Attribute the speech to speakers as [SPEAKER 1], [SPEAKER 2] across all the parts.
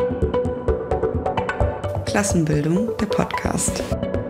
[SPEAKER 1] Klassenbildung, der Podcast.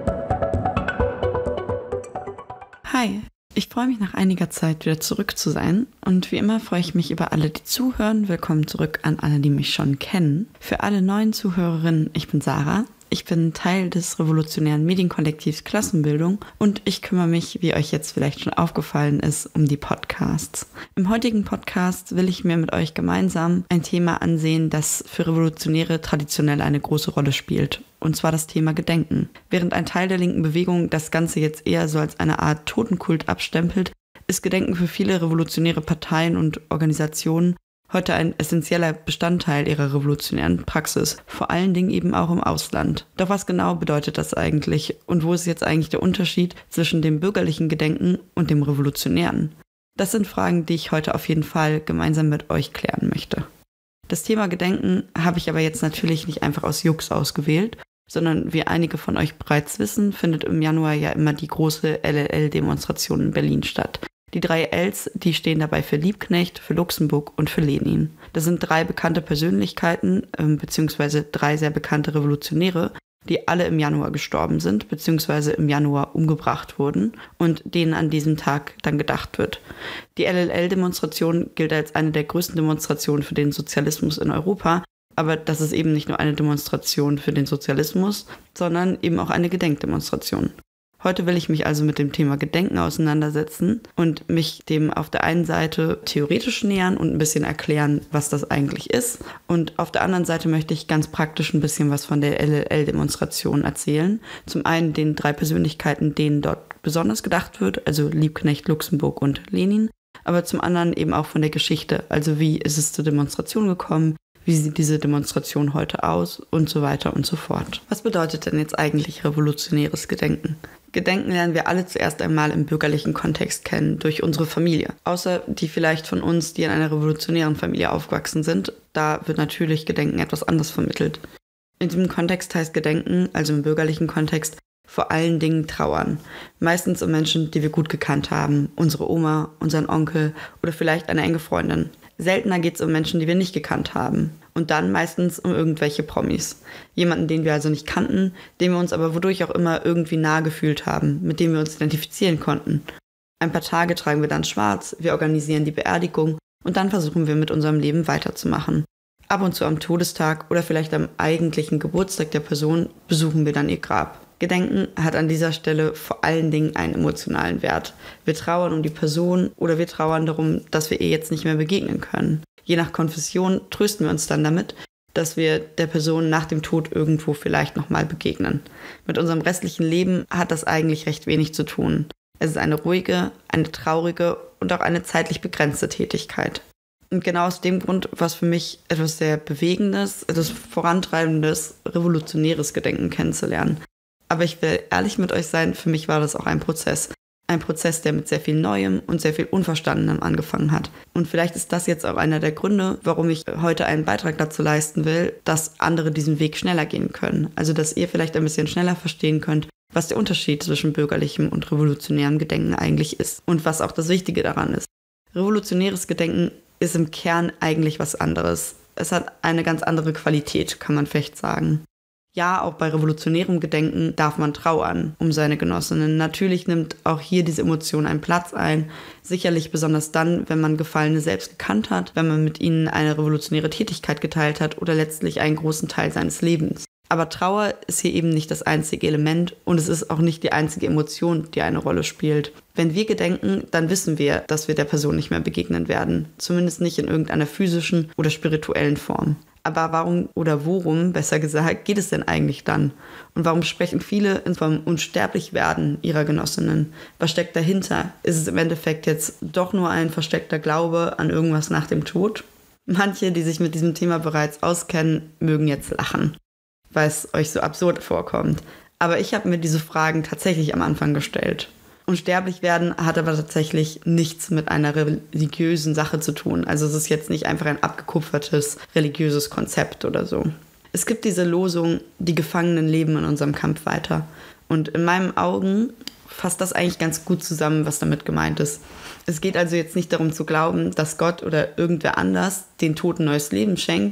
[SPEAKER 1] Hi, ich freue mich nach einiger Zeit wieder zurück zu sein und wie immer freue ich mich über alle, die zuhören. Willkommen zurück an alle, die mich schon kennen. Für alle neuen Zuhörerinnen, ich bin Sarah. Ich bin Teil des revolutionären Medienkollektivs Klassenbildung und ich kümmere mich, wie euch jetzt vielleicht schon aufgefallen ist, um die Podcasts. Im heutigen Podcast will ich mir mit euch gemeinsam ein Thema ansehen, das für Revolutionäre traditionell eine große Rolle spielt. Und zwar das Thema Gedenken. Während ein Teil der linken Bewegung das Ganze jetzt eher so als eine Art Totenkult abstempelt, ist Gedenken für viele revolutionäre Parteien und Organisationen heute ein essentieller Bestandteil ihrer revolutionären Praxis, vor allen Dingen eben auch im Ausland. Doch was genau bedeutet das eigentlich und wo ist jetzt eigentlich der Unterschied zwischen dem bürgerlichen Gedenken und dem revolutionären? Das sind Fragen, die ich heute auf jeden Fall gemeinsam mit euch klären möchte. Das Thema Gedenken habe ich aber jetzt natürlich nicht einfach aus Jux ausgewählt, sondern wie einige von euch bereits wissen, findet im Januar ja immer die große LLL-Demonstration in Berlin statt. Die 3 Ls, die stehen dabei für Liebknecht, für Luxemburg und für Lenin. Das sind 3 bekannte Persönlichkeiten, beziehungsweise 3 sehr bekannte Revolutionäre, die alle im Januar gestorben sind, beziehungsweise im Januar umgebracht wurden und denen an diesem Tag dann gedacht wird. Die LLL-Demonstration gilt als eine der größten Demonstrationen für den Sozialismus in Europa, aber das ist eben nicht nur eine Demonstration für den Sozialismus, sondern eben auch eine Gedenkdemonstration. Heute will ich mich also mit dem Thema Gedenken auseinandersetzen und mich dem auf der einen Seite theoretisch nähern und ein bisschen erklären, was das eigentlich ist. Und auf der anderen Seite möchte ich ganz praktisch ein bisschen was von der LLL-Demonstration erzählen. Zum einen den 3 Persönlichkeiten, denen dort besonders gedacht wird, also Liebknecht, Luxemburg und Lenin. Aber zum anderen eben auch von der Geschichte, also wie ist es zur Demonstration gekommen, wie sieht diese Demonstration heute aus und so weiter und so fort. Was bedeutet denn jetzt eigentlich revolutionäres Gedenken? Gedenken lernen wir alle zuerst einmal im bürgerlichen Kontext kennen, durch unsere Familie. Außer die vielleicht von uns, die in einer revolutionären Familie aufgewachsen sind, da wird natürlich Gedenken etwas anders vermittelt. In diesem Kontext heißt Gedenken, also im bürgerlichen Kontext, vor allen Dingen trauern. Meistens um Menschen, die wir gut gekannt haben, unsere Oma, unseren Onkel oder vielleicht eine enge Freundin. Seltener geht es um Menschen, die wir nicht gekannt haben. Und dann meistens um irgendwelche Promis. Jemanden, den wir also nicht kannten, den wir uns aber wodurch auch immer irgendwie nahe gefühlt haben, mit dem wir uns identifizieren konnten. Ein paar Tage tragen wir dann schwarz, wir organisieren die Beerdigung und dann versuchen wir mit unserem Leben weiterzumachen. Ab und zu am Todestag oder vielleicht am eigentlichen Geburtstag der Person besuchen wir dann ihr Grab. Gedenken hat an dieser Stelle vor allen Dingen einen emotionalen Wert. Wir trauern um die Person oder wir trauern darum, dass wir ihr jetzt nicht mehr begegnen können. Je nach Konfession trösten wir uns dann damit, dass wir der Person nach dem Tod irgendwo vielleicht nochmal begegnen. Mit unserem restlichen Leben hat das eigentlich recht wenig zu tun. Es ist eine ruhige, eine traurige und auch eine zeitlich begrenzte Tätigkeit. Und genau aus dem Grund war es für mich etwas sehr Bewegendes, etwas Vorantreibendes, revolutionäres Gedenken kennenzulernen. Aber ich will ehrlich mit euch sein, für mich war das auch ein Prozess. Ein Prozess, der mit sehr viel Neuem und sehr viel Unverstandenem angefangen hat. Und vielleicht ist das jetzt auch einer der Gründe, warum ich heute einen Beitrag dazu leisten will, dass andere diesen Weg schneller gehen können. Also, dass ihr vielleicht ein bisschen schneller verstehen könnt, was der Unterschied zwischen bürgerlichem und revolutionärem Gedenken eigentlich ist. Und was auch das Wichtige daran ist. Revolutionäres Gedenken ist im Kern eigentlich was anderes. Es hat eine ganz andere Qualität, kann man vielleicht sagen. Ja, auch bei revolutionärem Gedenken darf man trauern um seine Genossinnen. Natürlich nimmt auch hier diese Emotion einen Platz ein. Sicherlich besonders dann, wenn man Gefallene selbst gekannt hat, wenn man mit ihnen eine revolutionäre Tätigkeit geteilt hat oder letztlich einen großen Teil seines Lebens. Aber Trauer ist hier eben nicht das einzige Element und es ist auch nicht die einzige Emotion, die eine Rolle spielt. Wenn wir gedenken, dann wissen wir, dass wir der Person nicht mehr begegnen werden. Zumindest nicht in irgendeiner physischen oder spirituellen Form. Aber warum oder worum, besser gesagt, geht es denn eigentlich dann? Und warum sprechen viele vom Unsterblichwerden ihrer Genossinnen? Was steckt dahinter? Ist es im Endeffekt jetzt doch nur ein versteckter Glaube an irgendwas nach dem Tod? Manche, die sich mit diesem Thema bereits auskennen, mögen jetzt lachen, weil es euch so absurd vorkommt. Aber ich habe mir diese Fragen tatsächlich am Anfang gestellt. Unsterblich werden hat aber tatsächlich nichts mit einer religiösen Sache zu tun. Also es ist jetzt nicht einfach ein abgekupfertes religiöses Konzept oder so. Es gibt diese Losung, die Gefangenen leben in unserem Kampf weiter. Und in meinen Augen fasst das eigentlich ganz gut zusammen, was damit gemeint ist. Es geht also jetzt nicht darum zu glauben, dass Gott oder irgendwer anders den Toten neues Leben schenkt.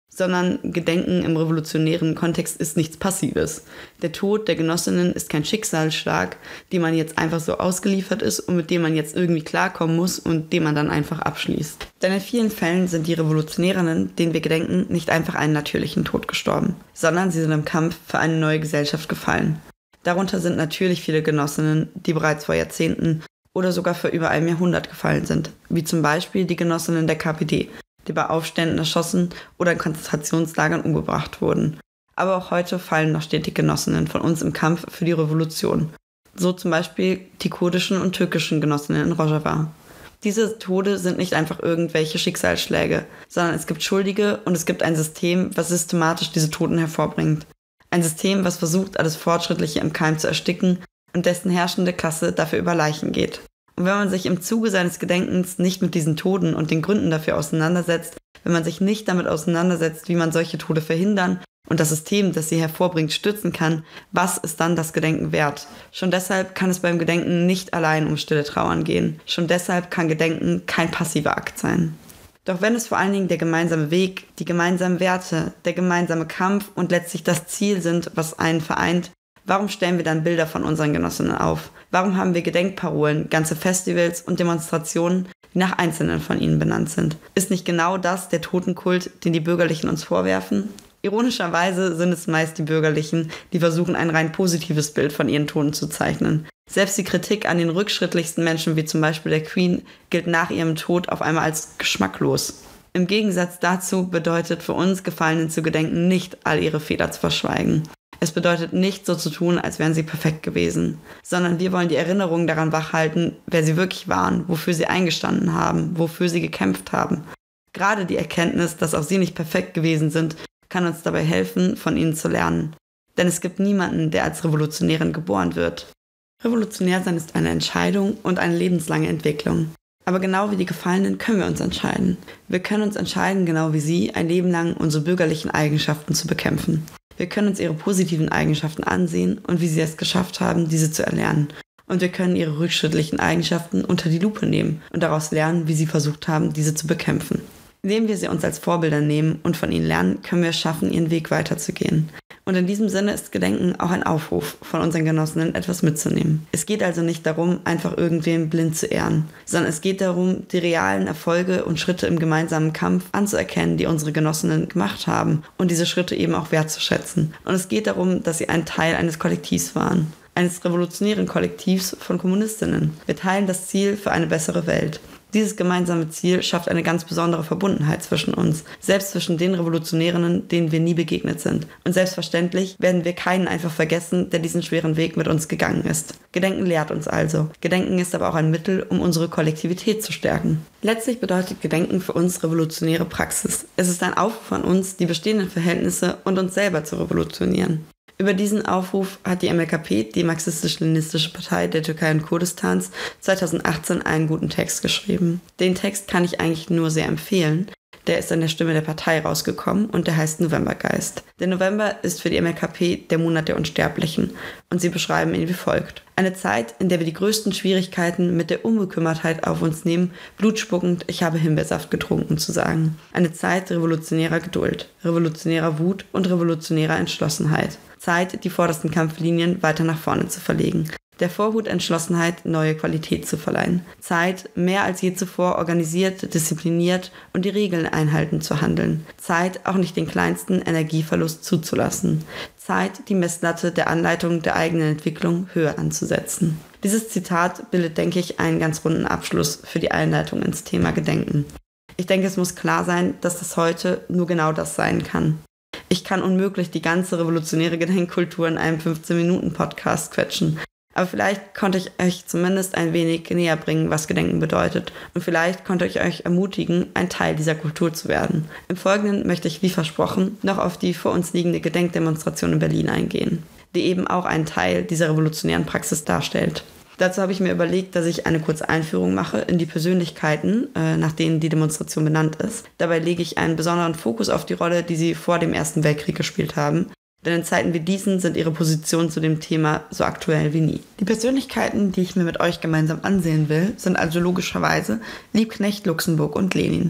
[SPEAKER 1] Sondern Gedenken im revolutionären Kontext ist nichts Passives. Der Tod der Genossinnen ist kein Schicksalsschlag, dem man jetzt einfach so ausgeliefert ist und mit dem man jetzt irgendwie klarkommen muss und den man dann einfach abschließt. Denn in vielen Fällen sind die Revolutionärinnen, denen wir gedenken, nicht einfach einen natürlichen Tod gestorben, sondern sie sind im Kampf für eine neue Gesellschaft gefallen. Darunter sind natürlich viele Genossinnen, die bereits vor Jahrzehnten oder sogar vor über einem Jahrhundert gefallen sind, wie zum Beispiel die Genossinnen der KPD, die bei Aufständen erschossen oder in Konzentrationslagern umgebracht wurden. Aber auch heute fallen noch stetig Genossinnen von uns im Kampf für die Revolution. So zum Beispiel die kurdischen und türkischen Genossinnen in Rojava. Diese Tode sind nicht einfach irgendwelche Schicksalsschläge, sondern es gibt Schuldige und es gibt ein System, was systematisch diese Toten hervorbringt. Ein System, was versucht, alles Fortschrittliche im Keim zu ersticken und dessen herrschende Klasse dafür über Leichen geht. Und wenn man sich im Zuge seines Gedenkens nicht mit diesen Toten und den Gründen dafür auseinandersetzt, wenn man sich nicht damit auseinandersetzt, wie man solche Tode verhindern und das System, das sie hervorbringt, stützen kann, was ist dann das Gedenken wert? Schon deshalb kann es beim Gedenken nicht allein um stille Trauern gehen. Schon deshalb kann Gedenken kein passiver Akt sein. Doch wenn es vor allen Dingen der gemeinsame Weg, die gemeinsamen Werte, der gemeinsame Kampf und letztlich das Ziel sind, was einen vereint, warum stellen wir dann Bilder von unseren Genossinnen auf? Warum haben wir Gedenkparolen, ganze Festivals und Demonstrationen, die nach Einzelnen von ihnen benannt sind? Ist nicht genau das der Totenkult, den die Bürgerlichen uns vorwerfen? Ironischerweise sind es meist die Bürgerlichen, die versuchen, ein rein positives Bild von ihren Toten zu zeichnen. Selbst die Kritik an den rückschrittlichsten Menschen, wie zum Beispiel der Queen, gilt nach ihrem Tod auf einmal als geschmacklos. Im Gegensatz dazu bedeutet für uns, Gefallenen zu gedenken, nicht all ihre Fehler zu verschweigen. Es bedeutet nicht, so zu tun, als wären sie perfekt gewesen, sondern wir wollen die Erinnerung daran wachhalten, wer sie wirklich waren, wofür sie eingestanden haben, wofür sie gekämpft haben. Gerade die Erkenntnis, dass auch sie nicht perfekt gewesen sind, kann uns dabei helfen, von ihnen zu lernen. Denn es gibt niemanden, der als Revolutionärin geboren wird. Revolutionär sein ist eine Entscheidung und eine lebenslange Entwicklung. Aber genau wie die Gefallenen können wir uns entscheiden. Wir können uns entscheiden, genau wie sie, ein Leben lang unsere bürgerlichen Eigenschaften zu bekämpfen. Wir können uns ihre positiven Eigenschaften ansehen und wie sie es geschafft haben, diese zu erlernen. Und wir können ihre rückschrittlichen Eigenschaften unter die Lupe nehmen und daraus lernen, wie sie versucht haben, diese zu bekämpfen. Indem wir sie uns als Vorbilder nehmen und von ihnen lernen, können wir es schaffen, ihren Weg weiterzugehen. Und in diesem Sinne ist Gedenken auch ein Aufruf, von unseren Genossinnen etwas mitzunehmen. Es geht also nicht darum, einfach irgendwem blind zu ehren, sondern es geht darum, die realen Erfolge und Schritte im gemeinsamen Kampf anzuerkennen, die unsere Genossinnen gemacht haben und diese Schritte eben auch wertzuschätzen. Und es geht darum, dass sie ein Teil eines Kollektivs waren, eines revolutionären Kollektivs von Kommunistinnen. Wir teilen das Ziel für eine bessere Welt. Dieses gemeinsame Ziel schafft eine ganz besondere Verbundenheit zwischen uns, selbst zwischen den Revolutionärinnen, denen wir nie begegnet sind. Und selbstverständlich werden wir keinen einfach vergessen, der diesen schweren Weg mit uns gegangen ist. Gedenken lehrt uns also. Gedenken ist aber auch ein Mittel, um unsere Kollektivität zu stärken. Letztlich bedeutet Gedenken für uns revolutionäre Praxis. Es ist ein Aufruf an uns, die bestehenden Verhältnisse und uns selber zu revolutionieren. Über diesen Aufruf hat die MLKP, die Marxistisch-Leninistische Partei der Türkei und Kurdistans, 2018 einen guten Text geschrieben. Den Text kann ich eigentlich nur sehr empfehlen. Der ist an der Stimme der Partei rausgekommen und der heißt Novembergeist. Der November ist für die MLKP der Monat der Unsterblichen und sie beschreiben ihn wie folgt. Eine Zeit, in der wir die größten Schwierigkeiten mit der Unbekümmertheit auf uns nehmen, blutspuckend, ich habe Himbeersaft getrunken zu sagen. Eine Zeit revolutionärer Geduld, revolutionärer Wut und revolutionärer Entschlossenheit. Zeit, die vordersten Kampflinien weiter nach vorne zu verlegen. Der Vorhut Entschlossenheit, neue Qualität zu verleihen. Zeit, mehr als je zuvor organisiert, diszipliniert und die Regeln einhaltend zu handeln. Zeit, auch nicht den kleinsten Energieverlust zuzulassen. Zeit, die Messlatte der Anleitung der eigenen Entwicklung höher anzusetzen. Dieses Zitat bildet, denke ich, einen ganz runden Abschluss für die Einleitung ins Thema Gedenken. Ich denke, es muss klar sein, dass das heute nur genau das sein kann. Ich kann unmöglich die ganze revolutionäre Gedenkkultur in einem 15-Minuten-Podcast quetschen. Aber vielleicht konnte ich euch zumindest ein wenig näher bringen, was Gedenken bedeutet. Und vielleicht konnte ich euch ermutigen, ein Teil dieser Kultur zu werden. Im Folgenden möchte ich, wie versprochen, noch auf die vor uns liegende Gedenkdemonstration in Berlin eingehen, die eben auch einen Teil dieser revolutionären Praxis darstellt. Dazu habe ich mir überlegt, dass ich eine kurze Einführung mache in die Persönlichkeiten, nach denen die Demonstration benannt ist. Dabei lege ich einen besonderen Fokus auf die Rolle, die sie vor dem Ersten Weltkrieg gespielt haben. Denn in Zeiten wie diesen sind ihre Positionen zu dem Thema so aktuell wie nie. Die Persönlichkeiten, die ich mir mit euch gemeinsam ansehen will, sind also logischerweise Liebknecht, Luxemburg und Lenin.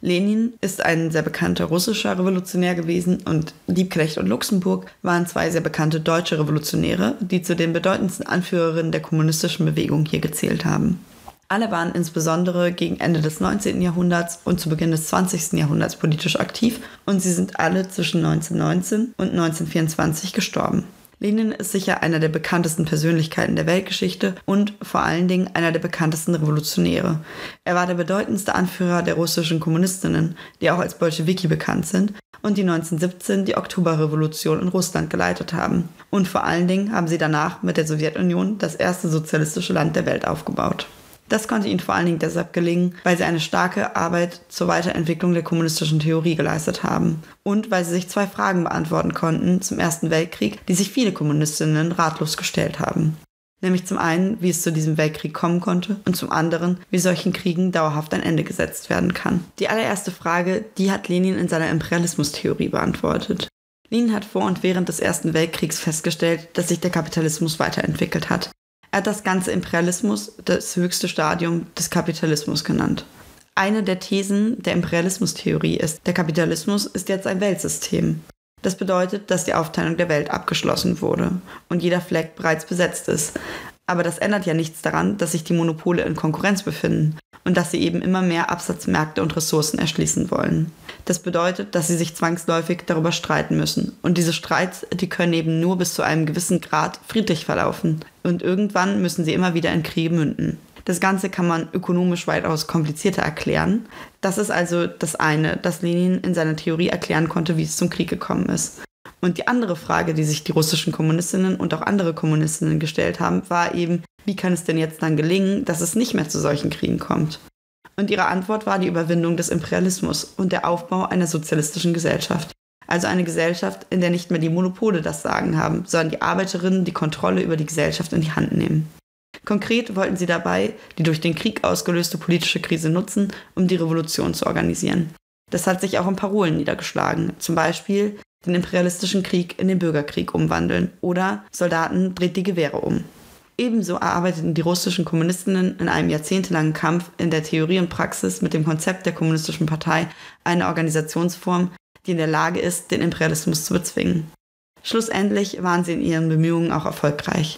[SPEAKER 1] Lenin ist ein sehr bekannter russischer Revolutionär gewesen und Liebknecht und Luxemburg waren zwei sehr bekannte deutsche Revolutionäre, die zu den bedeutendsten Anführerinnen der kommunistischen Bewegung hier gezählt haben. Alle waren insbesondere gegen Ende des 19. Jahrhunderts und zu Beginn des 20. Jahrhunderts politisch aktiv und sie sind alle zwischen 1919 und 1924 gestorben. Lenin ist sicher einer der bekanntesten Persönlichkeiten der Weltgeschichte und vor allen Dingen einer der bekanntesten Revolutionäre. Er war der bedeutendste Anführer der russischen Kommunistinnen, die auch als Bolschewiki bekannt sind und die 1917 die Oktoberrevolution in Russland geleitet haben. Und vor allen Dingen haben sie danach mit der Sowjetunion das erste sozialistische Land der Welt aufgebaut. Das konnte ihnen vor allen Dingen deshalb gelingen, weil sie eine starke Arbeit zur Weiterentwicklung der kommunistischen Theorie geleistet haben und weil sie sich zwei Fragen beantworten konnten zum Ersten Weltkrieg, die sich viele Kommunistinnen ratlos gestellt haben. Nämlich zum einen, wie es zu diesem Weltkrieg kommen konnte und zum anderen, wie solchen Kriegen dauerhaft ein Ende gesetzt werden kann. Die allererste Frage, die hat Lenin in seiner Imperialismustheorie beantwortet. Lenin hat vor und während des Ersten Weltkriegs festgestellt, dass sich der Kapitalismus weiterentwickelt hat. Er hat das ganze Imperialismus das höchste Stadium des Kapitalismus genannt. Eine der Thesen der Imperialismustheorie ist, der Kapitalismus ist jetzt ein Weltsystem. Das bedeutet, dass die Aufteilung der Welt abgeschlossen wurde und jeder Fleck bereits besetzt ist. Aber das ändert ja nichts daran, dass sich die Monopole in Konkurrenz befinden und dass sie eben immer mehr Absatzmärkte und Ressourcen erschließen wollen. Das bedeutet, dass sie sich zwangsläufig darüber streiten müssen. Und diese Streits, die können eben nur bis zu einem gewissen Grad friedlich verlaufen. Und irgendwann müssen sie immer wieder in Kriege münden. Das Ganze kann man ökonomisch weitaus komplizierter erklären. Das ist also das eine, dass Lenin in seiner Theorie erklären konnte, wie es zum Krieg gekommen ist. Und die andere Frage, die sich die russischen Kommunistinnen und auch andere Kommunistinnen gestellt haben, war eben, wie kann es denn jetzt dann gelingen, dass es nicht mehr zu solchen Kriegen kommt? Und ihre Antwort war die Überwindung des Imperialismus und der Aufbau einer sozialistischen Gesellschaft. Also eine Gesellschaft, in der nicht mehr die Monopole das Sagen haben, sondern die Arbeiterinnen die Kontrolle über die Gesellschaft in die Hand nehmen. Konkret wollten sie dabei die durch den Krieg ausgelöste politische Krise nutzen, um die Revolution zu organisieren. Das hat sich auch in Parolen niedergeschlagen, zum Beispiel den imperialistischen Krieg in den Bürgerkrieg umwandeln oder Soldaten dreht die Gewehre um. Ebenso erarbeiteten die russischen Kommunistinnen in einem jahrzehntelangen Kampf in der Theorie und Praxis mit dem Konzept der Kommunistischen Partei eine Organisationsform, die in der Lage ist, den Imperialismus zu bezwingen. Schlussendlich waren sie in ihren Bemühungen auch erfolgreich.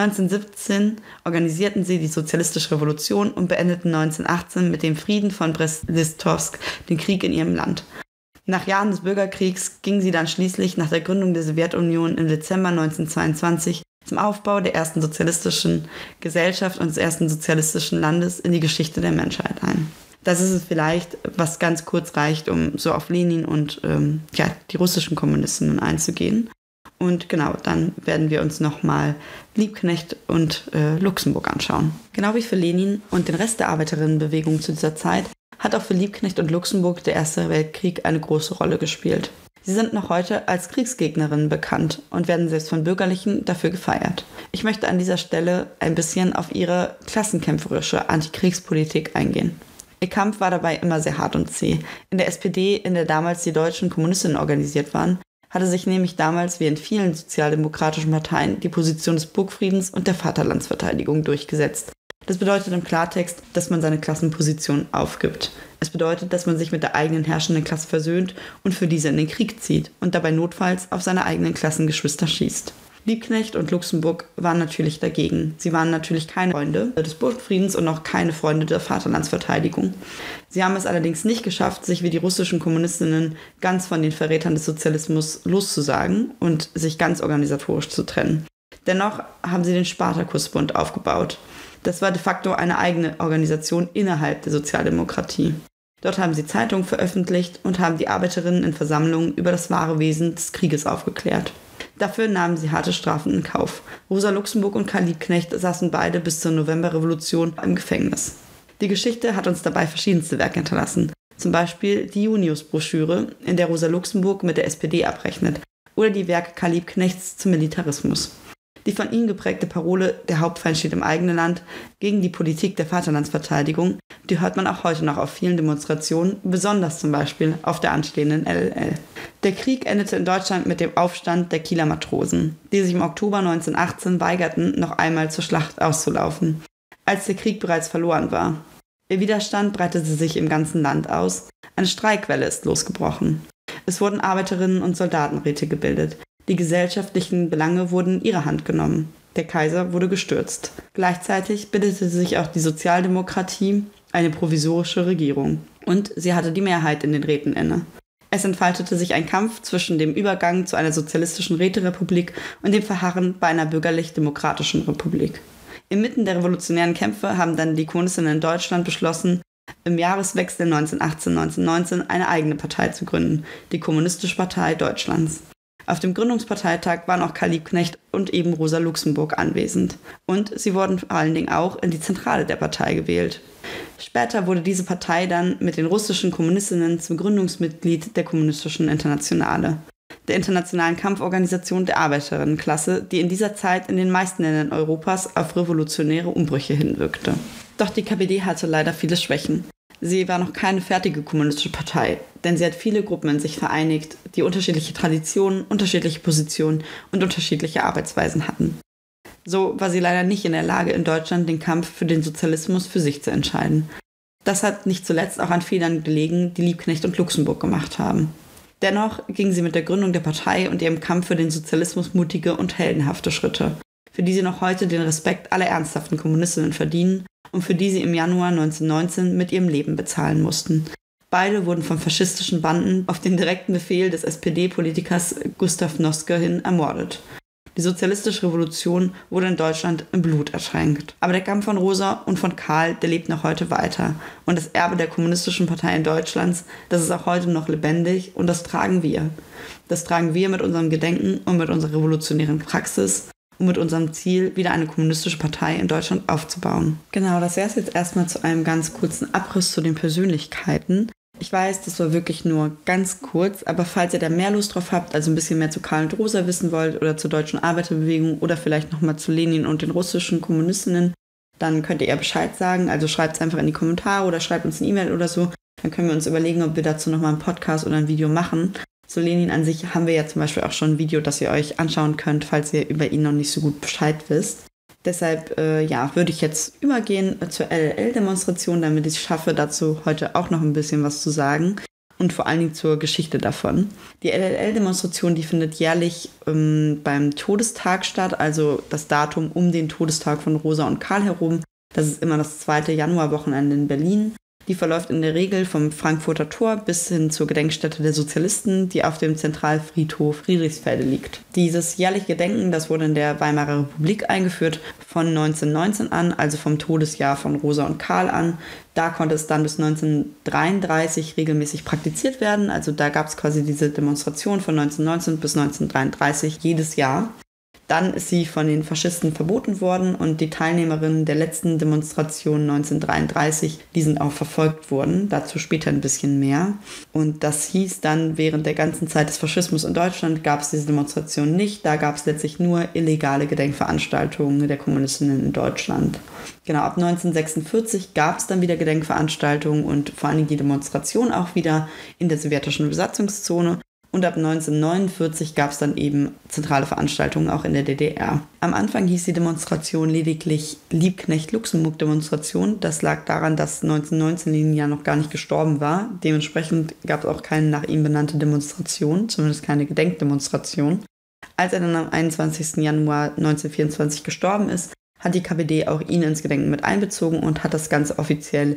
[SPEAKER 1] 1917 organisierten sie die Sozialistische Revolution und beendeten 1918 mit dem Frieden von Brest-Litovsk den Krieg in ihrem Land. Nach Jahren des Bürgerkriegs gingen sie dann schließlich nach der Gründung der Sowjetunion im Dezember 1922 zum Aufbau der ersten sozialistischen Gesellschaft und des ersten sozialistischen Landes in die Geschichte der Menschheit ein. Das ist es vielleicht, was ganz kurz reicht, um so auf Lenin und die russischen Kommunistinnen einzugehen. Und genau, dann werden wir uns nochmal Liebknecht und Luxemburg anschauen. Genau wie für Lenin und den Rest der Arbeiterinnenbewegung zu dieser Zeit hat auch für Liebknecht und Luxemburg der Erste Weltkrieg eine große Rolle gespielt. Sie sind noch heute als Kriegsgegnerinnen bekannt und werden selbst von Bürgerlichen dafür gefeiert. Ich möchte an dieser Stelle ein bisschen auf ihre klassenkämpferische Antikriegspolitik eingehen. Ihr Kampf war dabei immer sehr hart und zäh. In der SPD, in der damals die deutschen Kommunistinnen organisiert waren, hatte sich nämlich damals wie in vielen sozialdemokratischen Parteien die Position des Burgfriedens und der Vaterlandsverteidigung durchgesetzt. Das bedeutet im Klartext, dass man seine Klassenposition aufgibt. Es bedeutet, dass man sich mit der eigenen herrschenden Klasse versöhnt und für diese in den Krieg zieht und dabei notfalls auf seine eigenen Klassengeschwister schießt. Liebknecht und Luxemburg waren natürlich dagegen. Sie waren natürlich keine Freunde des Burgfriedens und auch keine Freunde der Vaterlandsverteidigung. Sie haben es allerdings nicht geschafft, sich wie die russischen Kommunistinnen ganz von den Verrätern des Sozialismus loszusagen und sich ganz organisatorisch zu trennen. Dennoch haben sie den Spartakusbund aufgebaut. Das war de facto eine eigene Organisation innerhalb der Sozialdemokratie. Dort haben sie Zeitungen veröffentlicht und haben die Arbeiterinnen in Versammlungen über das wahre Wesen des Krieges aufgeklärt. Dafür nahmen sie harte Strafen in Kauf. Rosa Luxemburg und Karl Liebknecht saßen beide bis zur Novemberrevolution im Gefängnis. Die Geschichte hat uns dabei verschiedenste Werke hinterlassen. Zum Beispiel die Junius-Broschüre, in der Rosa Luxemburg mit der SPD abrechnet, oder die Werke Karl Liebknechts zum Militarismus. Die von ihm geprägte Parole „Der Hauptfeind steht im eigenen Land" gegen die Politik der Vaterlandsverteidigung, die hört man auch heute noch auf vielen Demonstrationen, besonders zum Beispiel auf der anstehenden LLL. Der Krieg endete in Deutschland mit dem Aufstand der Kieler Matrosen, die sich im Oktober 1918 weigerten, noch einmal zur Schlacht auszulaufen, als der Krieg bereits verloren war. Ihr Widerstand breitete sich im ganzen Land aus. Eine Streikwelle ist losgebrochen. Es wurden Arbeiterinnen- und Soldatenräte gebildet. Die gesellschaftlichen Belange wurden in ihre Hand genommen. Der Kaiser wurde gestürzt. Gleichzeitig bildete sich auch die Sozialdemokratie, eine provisorische Regierung. Und sie hatte die Mehrheit in den Räten inne. Es entfaltete sich ein Kampf zwischen dem Übergang zu einer sozialistischen Räterepublik und dem Verharren bei einer bürgerlich-demokratischen Republik. Inmitten der revolutionären Kämpfe haben dann die Kommunistinnen in Deutschland beschlossen, im Jahreswechsel 1918-1919 eine eigene Partei zu gründen, die Kommunistische Partei Deutschlands. Auf dem Gründungsparteitag waren auch Karl Liebknecht und eben Rosa Luxemburg anwesend. Und sie wurden vor allen Dingen auch in die Zentrale der Partei gewählt. Später wurde diese Partei dann mit den russischen Kommunistinnen zum Gründungsmitglied der Kommunistischen Internationale, der internationalen Kampforganisation der Arbeiterinnenklasse, die in dieser Zeit in den meisten Ländern Europas auf revolutionäre Umbrüche hinwirkte. Doch die KPD hatte leider viele Schwächen. Sie war noch keine fertige kommunistische Partei, denn sie hat viele Gruppen in sich vereinigt, die unterschiedliche Traditionen, unterschiedliche Positionen und unterschiedliche Arbeitsweisen hatten. So war sie leider nicht in der Lage, in Deutschland den Kampf für den Sozialismus für sich zu entscheiden. Das hat nicht zuletzt auch an Fehlern gelegen, die Liebknecht und Luxemburg gemacht haben. Dennoch ging sie mit der Gründung der Partei und ihrem Kampf für den Sozialismus mutige und heldenhafte Schritte, für die sie noch heute den Respekt aller ernsthaften Kommunistinnen verdienen und für die sie im Januar 1919 mit ihrem Leben bezahlen mussten. Beide wurden von faschistischen Banden auf den direkten Befehl des SPD-Politikers Gustav Noske hin ermordet. Die sozialistische Revolution wurde in Deutschland im Blut ertränkt. Aber der Kampf von Rosa und von Karl, der lebt noch heute weiter. Und das Erbe der Kommunistischen Parteien Deutschlands, das ist auch heute noch lebendig und das tragen wir. Das tragen wir mit unserem Gedenken und mit unserer revolutionären Praxis und mit unserem Ziel, wieder eine kommunistische Partei in Deutschland aufzubauen. Genau, das wäre es jetzt erstmal zu einem ganz kurzen Abriss zu den Persönlichkeiten. Ich weiß, das war wirklich nur ganz kurz, aber falls ihr da mehr Lust drauf habt, also ein bisschen mehr zu Karl und Rosa wissen wollt oder zur deutschen Arbeiterbewegung oder vielleicht nochmal zu Lenin und den russischen Kommunistinnen, dann könnt ihr Bescheid sagen. Also schreibt es einfach in die Kommentare oder schreibt uns eine E-Mail oder so. Dann können wir uns überlegen, ob wir dazu nochmal einen Podcast oder ein Video machen. Zu Lenin an sich haben wir ja zum Beispiel auch schon ein Video, das ihr euch anschauen könnt, falls ihr über ihn noch nicht so gut Bescheid wisst. Deshalb würde ich jetzt übergehen zur LLL-Demonstration, damit ich es schaffe, dazu heute auch noch ein bisschen was zu sagen und vor allen Dingen zur Geschichte davon. Die LLL-Demonstration, die findet jährlich beim Todestag statt, also das Datum um den Todestag von Rosa und Karl herum. Das ist immer das 2. Januarwochenende in Berlin. Die verläuft in der Regel vom Frankfurter Tor bis hin zur Gedenkstätte der Sozialisten, die auf dem Zentralfriedhof Friedrichsfelde liegt. Dieses jährliche Gedenken, das wurde in der Weimarer Republik eingeführt von 1919 an, also vom Todesjahr von Rosa und Karl an. Da konnte es dann bis 1933 regelmäßig praktiziert werden. Also da gab es quasi diese Demonstration von 1919 bis 1933 jedes Jahr. Dann ist sie von den Faschisten verboten worden und die Teilnehmerinnen der letzten Demonstration 1933, die sind auch verfolgt worden. Dazu später ein bisschen mehr. Und das hieß dann, während der ganzen Zeit des Faschismus in Deutschland gab es diese Demonstration nicht. Da gab es letztlich nur illegale Gedenkveranstaltungen der Kommunistinnen in Deutschland. Genau, ab 1946 gab es dann wieder Gedenkveranstaltungen und vor allem die Demonstration auch wieder in der sowjetischen Besatzungszone. Und ab 1949 gab es dann eben zentrale Veranstaltungen auch in der DDR. Am Anfang hieß die Demonstration lediglich Liebknecht-Luxemburg-Demonstration. Das lag daran, dass 1919 Lenin ja noch gar nicht gestorben war. Dementsprechend gab es auch keine nach ihm benannte Demonstration, zumindest keine Gedenkdemonstration. Als er dann am 21. Januar 1924 gestorben ist, hat die KPD auch ihn ins Gedenken mit einbezogen und hat das Ganze offiziell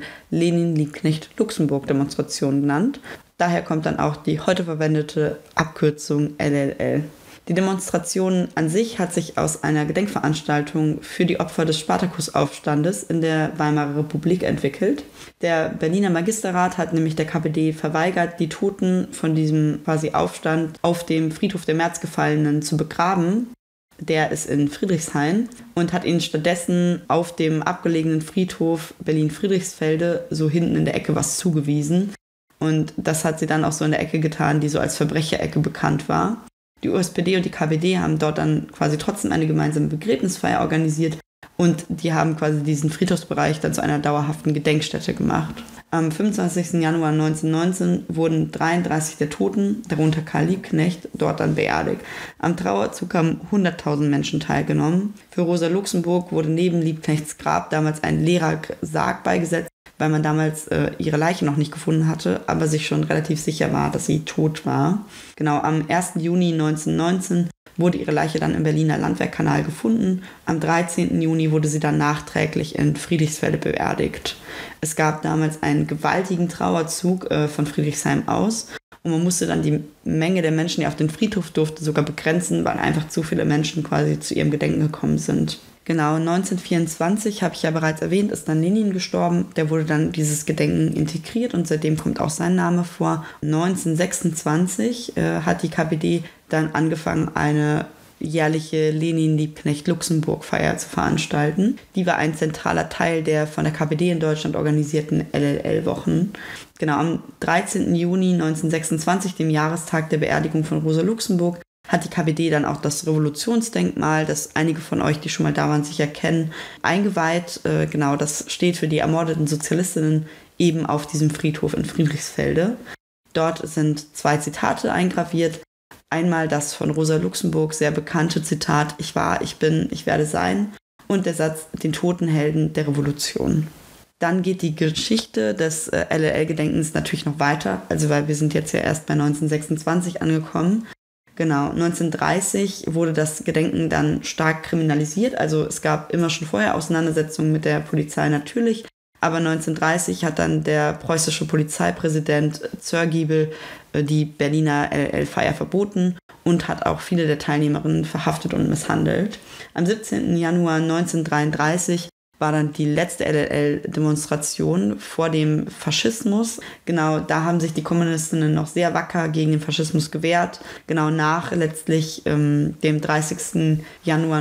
[SPEAKER 1] Lenin-Liebknecht-Luxemburg-Demonstration genannt. Daher kommt dann auch die heute verwendete Abkürzung LLL. Die Demonstration an sich hat sich aus einer Gedenkveranstaltung für die Opfer des Spartakusaufstandes in der Weimarer Republik entwickelt. Der Berliner Magisterrat hat nämlich der KPD verweigert, die Toten von diesem quasi Aufstand auf dem Friedhof der Märzgefallenen zu begraben. Der ist in Friedrichshain und hat ihnen stattdessen auf dem abgelegenen Friedhof Berlin-Friedrichsfelde so hinten in der Ecke was zugewiesen. Und das hat sie dann auch so in der Ecke getan, die so als Verbrecherecke bekannt war. Die USPD und die KPD haben dort dann quasi trotzdem eine gemeinsame Begräbnisfeier organisiert und die haben quasi diesen Friedhofsbereich dann zu einer dauerhaften Gedenkstätte gemacht. Am 25. Januar 1919 wurden 33 der Toten, darunter Karl Liebknecht, dort dann beerdigt. Am Trauerzug haben 100.000 Menschen teilgenommen. Für Rosa Luxemburg wurde neben Liebknechts Grab damals ein leerer Sarg beigesetzt, weil man damals ihre Leiche noch nicht gefunden hatte, aber sich schon relativ sicher war, dass sie tot war. Genau, am 1. Juni 1919 wurde ihre Leiche dann im Berliner Landwehrkanal gefunden. Am 13. Juni wurde sie dann nachträglich in Friedrichsfelde beerdigt. Es gab damals einen gewaltigen Trauerzug von Friedrichshain aus und man musste dann die Menge der Menschen, die auf den Friedhof durften, sogar begrenzen, weil einfach zu viele Menschen quasi zu ihrem Gedenken gekommen sind. Genau, 1924, habe ich ja bereits erwähnt, ist dann Lenin gestorben. Der wurde dann dieses Gedenken integriert und seitdem kommt auch sein Name vor. 1926 hat die KPD dann angefangen, eine jährliche Lenin-Liebknecht-Luxemburg-Feier zu veranstalten. Die war ein zentraler Teil der von der KPD in Deutschland organisierten LLL-Wochen. Genau, am 13. Juni 1926, dem Jahrestag der Beerdigung von Rosa Luxemburg, hat die KPD dann auch das Revolutionsdenkmal, das einige von euch, die schon mal da waren, sicher kennen, eingeweiht. Genau, das steht für die ermordeten Sozialistinnen eben auf diesem Friedhof in Friedrichsfelde. Dort sind 2 Zitate eingraviert. Einmal das von Rosa Luxemburg sehr bekannte Zitat, ich war, ich bin, ich werde sein, und der Satz, den toten Helden der Revolution. Dann geht die Geschichte des LLL-Gedenkens natürlich noch weiter, also weil wir sind jetzt ja erst bei 1926 angekommen. Genau, 1930 wurde das Gedenken dann stark kriminalisiert, also es gab immer schon vorher Auseinandersetzungen mit der Polizei natürlich, aber 1930 hat dann der preußische Polizeipräsident Zörgiebel die Berliner LLL-Feier verboten und hat auch viele der Teilnehmerinnen verhaftet und misshandelt. Am 17. Januar 1933 war dann die letzte LLL-Demonstration vor dem Faschismus. Genau, da haben sich die Kommunistinnen noch sehr wacker gegen den Faschismus gewehrt. Genau nach letztlich dem 30. Januar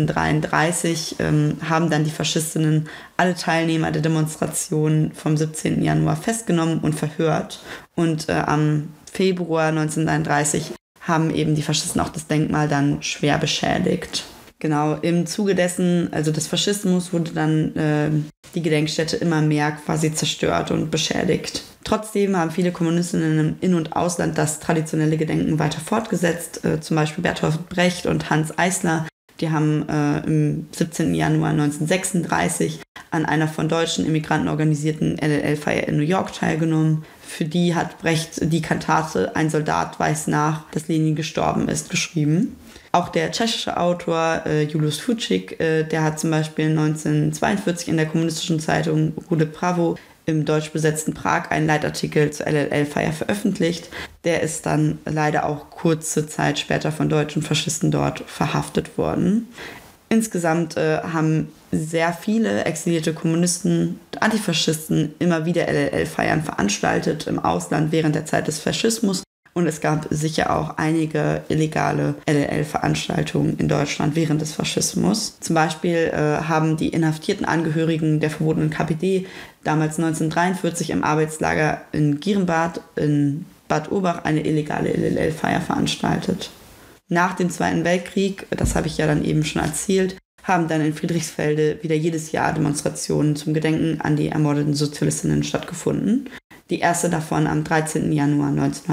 [SPEAKER 1] 1933 haben dann die Faschistinnen alle Teilnehmer der Demonstration vom 17. Januar festgenommen und verhört. Und am Februar 1933 haben eben die Faschisten auch das Denkmal dann schwer beschädigt. Genau, im Zuge dessen, also des Faschismus, wurde dann die Gedenkstätte immer mehr quasi zerstört und beschädigt. Trotzdem haben viele Kommunistinnen im In- und Ausland das traditionelle Gedenken weiter fortgesetzt. Zum Beispiel Bertolt Brecht und Hanns Eisler, die haben im 17. Januar 1936 an einer von deutschen Immigranten organisierten LLL-Feier in New York teilgenommen. Für die hat Brecht die Kantate Ein Soldat weiß nach, dass Lenin gestorben ist, geschrieben. Auch der tschechische Autor Julius Fučík, der hat zum Beispiel 1942 in der kommunistischen Zeitung Rude Pravo im deutsch besetzten Prag einen Leitartikel zur LLL-Feier veröffentlicht. Der ist dann leider auch kurze Zeit später von deutschen Faschisten dort verhaftet worden. Insgesamt haben sehr viele exilierte Kommunisten und Antifaschisten immer wieder LLL-Feiern veranstaltet im Ausland während der Zeit des Faschismus. Und es gab sicher auch einige illegale LLL-Veranstaltungen in Deutschland während des Faschismus. Zum Beispiel haben die inhaftierten Angehörigen der verbotenen KPD damals 1943 im Arbeitslager in Gierenbad in Bad Urbach eine illegale LLL-Feier veranstaltet. Nach dem Zweiten Weltkrieg, das habe ich ja dann eben schon erzählt, haben dann in Friedrichsfelde wieder jedes Jahr Demonstrationen zum Gedenken an die ermordeten Sozialistinnen stattgefunden. Die erste davon am 13. Januar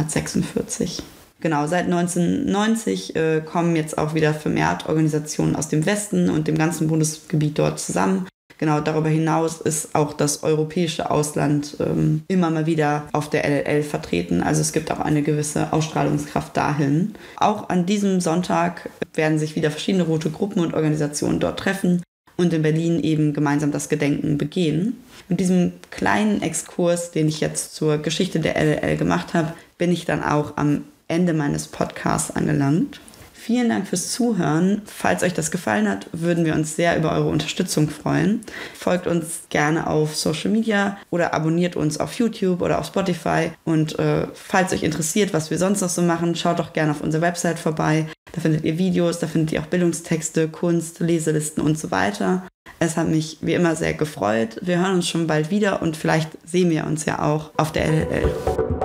[SPEAKER 1] 1946. Genau, seit 1990 kommen jetzt auch wieder vermehrt Organisationen aus dem Westen und dem ganzen Bundesgebiet dort zusammen. Genau, darüber hinaus ist auch das europäische Ausland immer mal wieder auf der LLL vertreten. Also es gibt auch eine gewisse Ausstrahlungskraft dahin. Auch an diesem Sonntag werden sich wieder verschiedene rote Gruppen und Organisationen dort treffen und in Berlin eben gemeinsam das Gedenken begehen. Mit diesem kleinen Exkurs, den ich jetzt zur Geschichte der LLL gemacht habe, bin ich dann auch am Ende meines Podcasts angelangt. Vielen Dank fürs Zuhören. Falls euch das gefallen hat, würden wir uns sehr über eure Unterstützung freuen. Folgt uns gerne auf Social Media oder abonniert uns auf YouTube oder auf Spotify. Und falls euch interessiert, was wir sonst noch so machen, schaut doch gerne auf unserer Website vorbei. Da findet ihr Videos, da findet ihr auch Bildungstexte, Kunst, Leselisten und so weiter. Es hat mich wie immer sehr gefreut. Wir hören uns schon bald wieder und vielleicht sehen wir uns ja auch auf der LLL.